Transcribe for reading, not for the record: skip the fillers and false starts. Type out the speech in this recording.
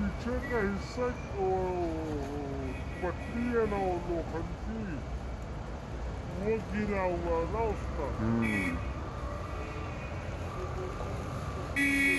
cerca il secco mattina o lo canti. Mogina una nostra.